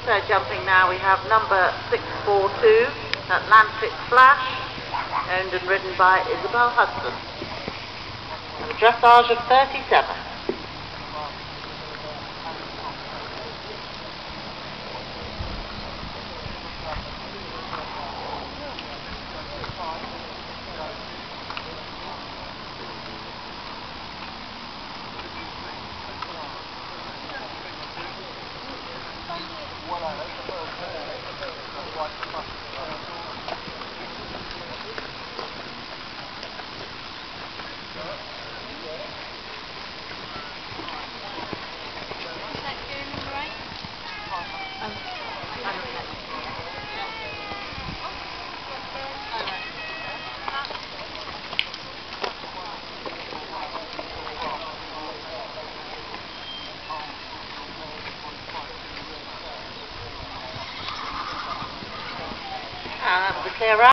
So jumping now, we have number 642, Atlantic Flash, owned and ridden by Isabel Hudson, and a dressage of 37. And that was a clear out.